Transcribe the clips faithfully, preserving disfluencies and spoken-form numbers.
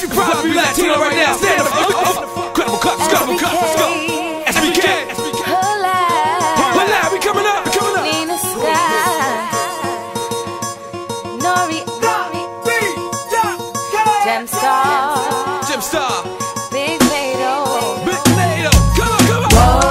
you proud to be Latino right now? Stand up. Incredible cups, incredible cups. Let's go. S B K. Hola, we coming up, we coming up. Nina Sky. Nori. Gemstar. Gemstar. Big Nato. Big Nato. Come on, come on.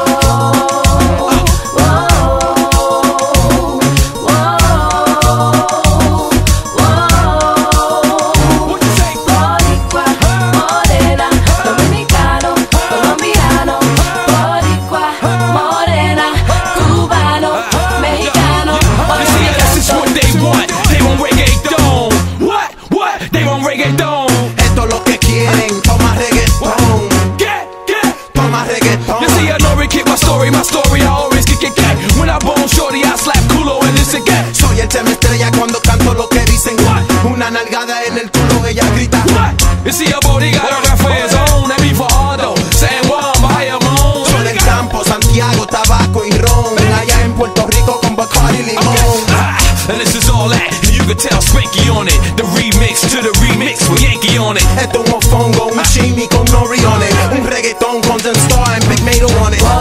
Esto es lo que quieren, toma reggaetón. Get, get. Toma reggaetón. You see, I know we keep my story, my story, I always kick it, get. When I bone shorty, I slap culo and this again. Soy el tema estrella cuando canto lo que dicen. Una nalgada en el culo, ella grita. What? You see, a body got a rap for his own. That be for Hardo, San Juan, Bayamón. Soy del campo, Santiago, tabaco y ron. Allá en Puerto Rico con Bacardi y limón. And this is all that, and you can tell Spanky on it. The remix to the remix with Yankee on it. Esto es un mofongo, un chimi con Nori on it. Un reggaetón con Gemstar and Big Nato on it.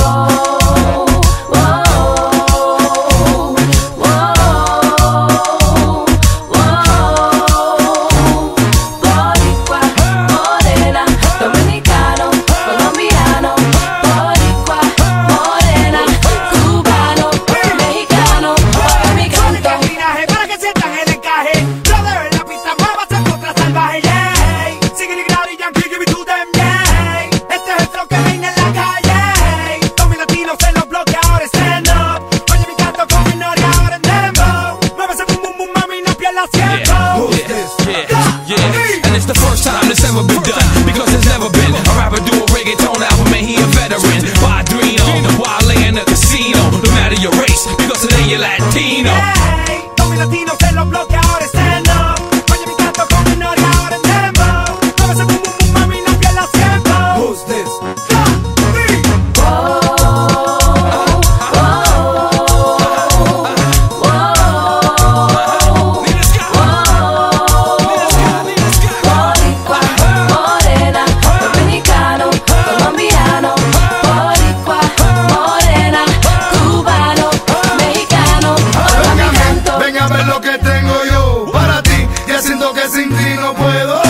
The first time it's ever been done, because there's never been a rapper do a reggaeton album, and he a veteran. Padrino, while in the casino, no matter your race, because today you're Latino. Hey, todos mis latinos en los bloques ahora stand up. Oye mi canto con mi Nori ahora en dembow. Muévese boom boom boom mami, no pierdas tiempo. Who's this? Lo que tengo yo para ti, y siento que sin ti no puedo.